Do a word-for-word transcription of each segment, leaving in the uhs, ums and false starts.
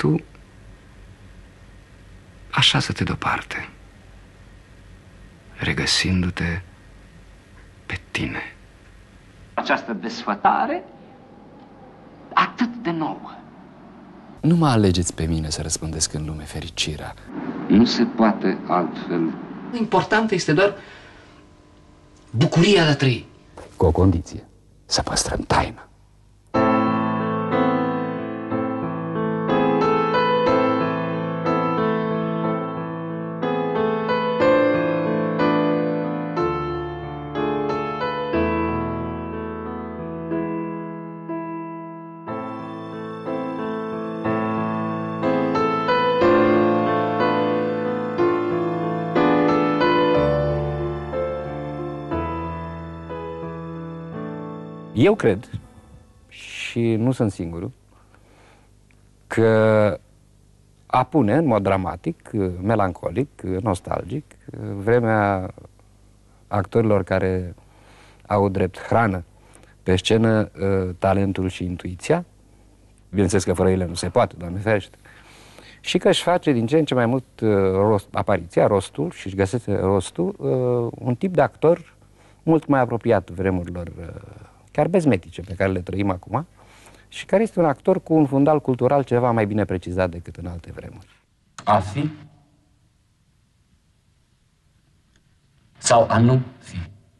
tu așează-te deoparte, regăsindu-te pe tine. Această desfătare atât de nouă. Nu mă alegeți pe mine să răspândesc în lume fericirea. Nu se poate altfel. Importantă este doar bucuria de a trăi. Cu o condiție, să păstrăm taina. Eu cred, și nu sunt singurul, că a pune în mod dramatic, melancolic, nostalgic, vremea actorilor care au drept hrană pe scenă talentul și intuiția, bineînțeles că fără ele nu se poate, Doamne ferește, și că își face din ce în ce mai mult rost, apariția, rostul, și își găsește rostul, un tip de actor mult mai apropiat vremurilor chiar bezmetice pe care le trăim acum, și care este un actor cu un fundal cultural ceva mai bine precizat decât în alte vremuri. A fi sau a nu fi?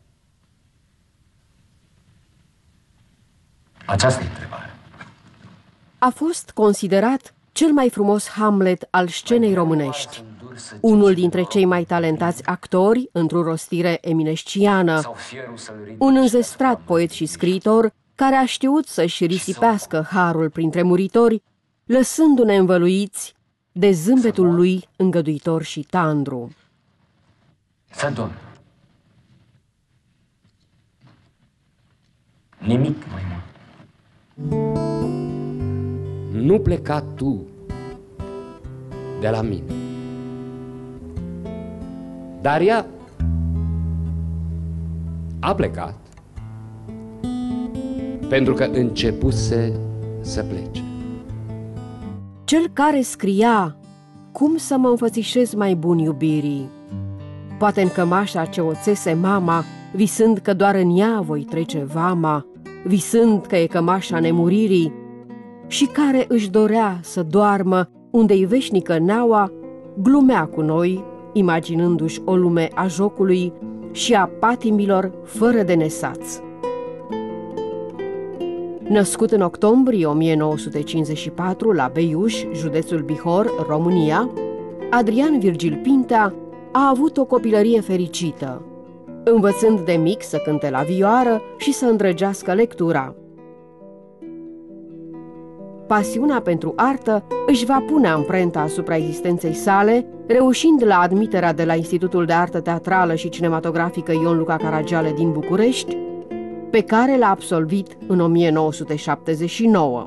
Aceasta e întrebarea. A fost considerat cel mai frumos Hamlet al scenei românești, unul dintre cei mai talentați actori într-o rostire eminesciană, un înzestrat poet și scriitor care a știut să-și risipească harul printre muritori, lăsându-ne învăluiți de zâmbetul lui îngăduitor și tandru. Să dorm. Nimic mai mult. Nu pleca tu de la mine, dar ea a plecat pentru că începuse să plece. Cel care scria cum să mă înfățișez mai bun iubirii, poate în cămașa ce o țese mama, visând că doar în ea voi trece vama, visând că e cămașa nemuririi, și care își dorea să doarmă unde-i veșnică neaua, glumea cu noi, imaginându-și o lume a jocului și a patimilor fără de nesaț. Născut în octombrie o mie nouă sute cincizeci și patru la Beiuș, județul Bihor, România, Adrian Virgil Pintea a avut o copilărie fericită, învățând de mic să cânte la vioară și să îndrăgească lectura. Pasiunea pentru artă își va pune amprenta asupra existenței sale, reușind la admiterea de la Institutul de Artă Teatrală și Cinematografică Ion Luca Caragiale din București, pe care l-a absolvit în o mie nouă sute șaptezeci și nouă.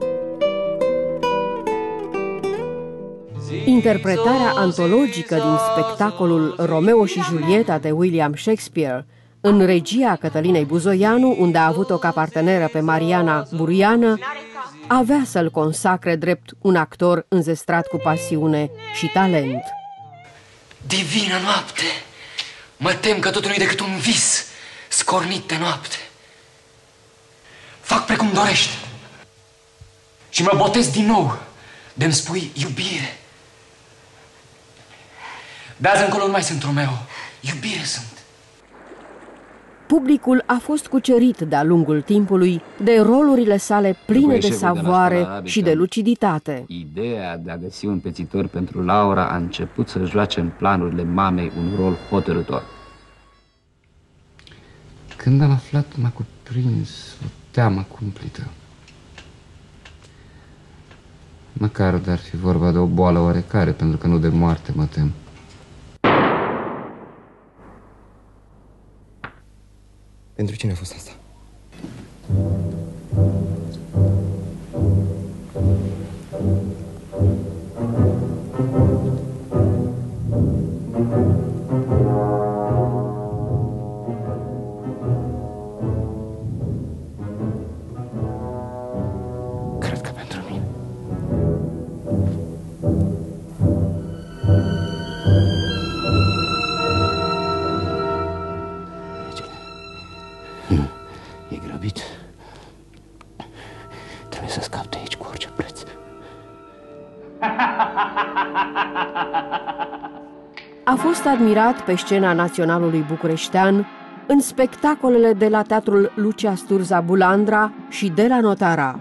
Interpretarea antologică din spectacolul Romeo și Julieta de William Shakespeare, în regia Cătălinei Buzoianu, unde a avut-o ca parteneră pe Mariana Buriană, avea să-l consacre drept un actor înzestrat cu pasiune și talent. Divină noapte! Mă tem că totul nu-i decât un vis scornit de noapte. Fac precum dorești și mă botez din nou de-mi spui iubire. De azi încolo nu mai sunt Romeo, iubire sunt. Publicul a fost cucerit de-a lungul timpului de rolurile sale pline de savoare și de luciditate. Ideea de a găsi un pețitor pentru Laura a început să joace în planurile mamei un rol hotărâtor. Când am aflat, m-a cuprins o teamă cumplită. Măcar de-ar fi vorba de o boală oarecare, pentru că nu de moarte mă tem. Pentru cine a fost asta? Cred că pentru mine. A fost admirat pe scena Naționalului bucureștean, în spectacolele de la Teatrul Lucia Sturza Bulandra și de la Notara.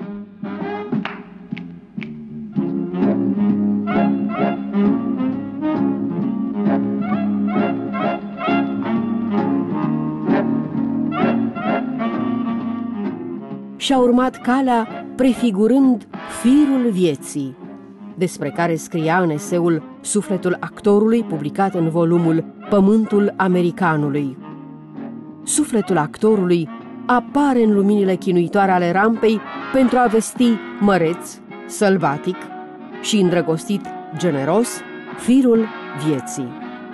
Și-a urmat calea prefigurând firul vieții, despre care scria în eseul Sufletul actorului, publicat în volumul Pământul Americanului. Sufletul actorului apare în luminile chinuitoare ale rampei pentru a vesti măreț, sălbatic și îndrăgostit, generos, firul vieții.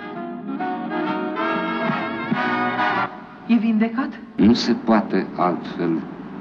E vindecat? Nu se poate altfel,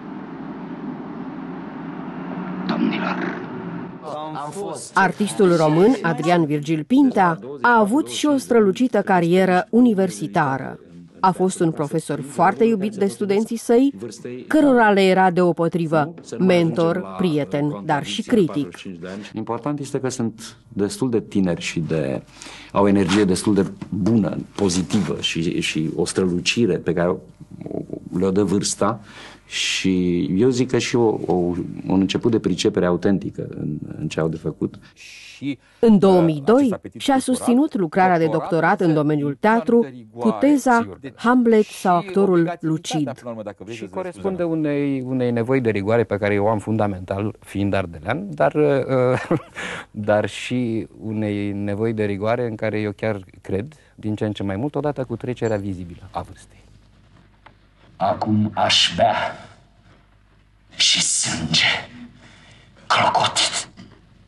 domnilor. Artistul român Adrian Virgil Pintea a avut și o strălucită carieră universitară. A fost un profesor foarte iubit de studenții săi, cărora le era deopotrivă mentor, prieten, dar și critic. Important este că sunt destul de tineri și de, au o energie destul de bună, pozitivă și, și o strălucire pe care le-o dă vârsta. Și eu zic că și o, o, un început de pricepere autentică în, în ce au de făcut. În două mii doi și-a susținut lucrarea de doctorat în domeniul teatru cu teza Hamlet sau actorul lucid. Și corespunde unei, unei nevoi de rigoare pe care eu am fundamental, fiind ardelean, dar, dar și unei nevoi de rigoare în care eu chiar cred, din ce în ce mai mult, odată cu trecerea vizibilă a vârstei. Acum aș bea și sânge clocotit.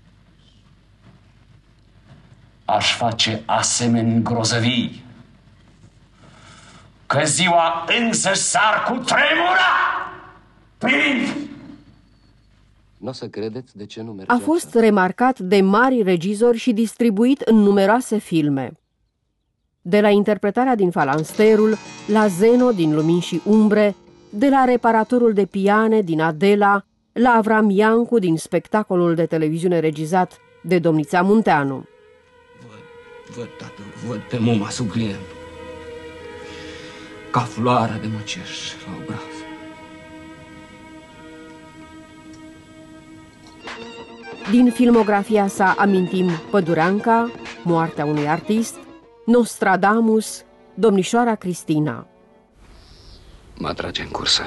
Aș face asemeni grozăvii, că ziua însă s-ar cutremura privind. Nu o să credeți de ce nu merge. A fost remarcat de mari regizori și distribuit în numeroase filme. De la interpretarea din Falansterul, la Zeno din Lumini și Umbre, de la reparatorul de piane din Adela, la Avram Iancu din spectacolul de televiziune regizat de Domnița Munteanu. Văd, văd, tată, văd pe muma subliem, ca floarea de măceș la obraz. Din filmografia sa amintim Pădureanca, Moartea unui artist, Nostradamus, Domnișoara Cristina. Mă atrage în cursă.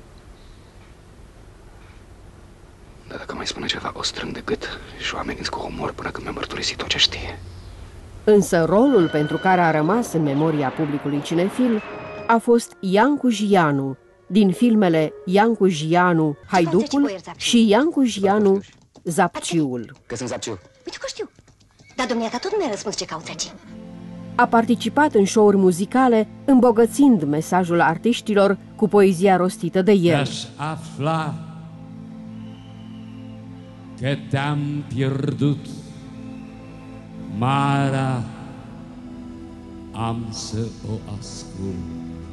Dar dacă mai spune ceva, o strâng de gât și o ameninț cu omor până când mi-a mărturisit tot ce știe. Însă rolul pentru care a rămas în memoria publicului cinefil a fost Iancu Gianu, din filmele Iancu Gianu, Haiducul și Iancu Gianu, Zapciul. Că sunt Zapciu. Uite că știu. Dar domniata tot nu mi-a răspuns ce cauți aici. A participat în show-uri muzicale, îmbogățind mesajul artiștilor cu poezia rostită de el. Aș afla că te-am pierdut, Mara, am să o ascult.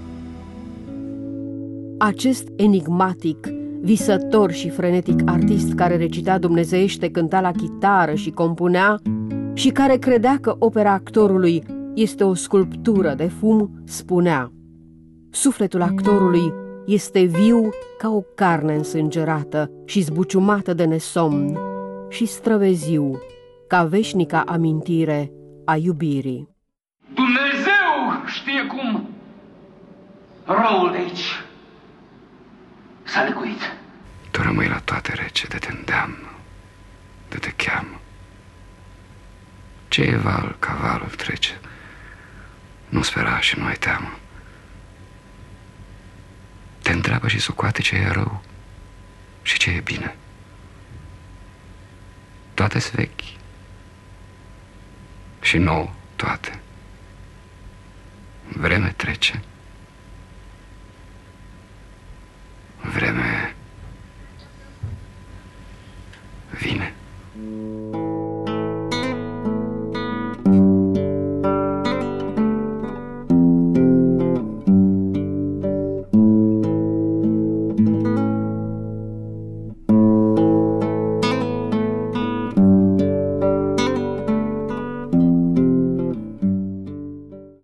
Acest enigmatic, visător și frenetic artist care recita dumnezeiește, cânta la chitară și compunea și care credea că opera actorului este o sculptură de fum, spunea: sufletul actorului este viu ca o carne însângerată și zbuciumată de nesomn și străveziu ca veșnica amintire a iubirii. Dumnezeu știe cum răul de aici s-a lecuit. Tu rămâi la toate rece, de te îndeamnă, de te cheamă. Ce e val, cavalul trece. Nu spera și nu ai teamă. Te întreabă și socoate ce e rău și ce e bine. Toate-s vechi și nou toate. Vreme trece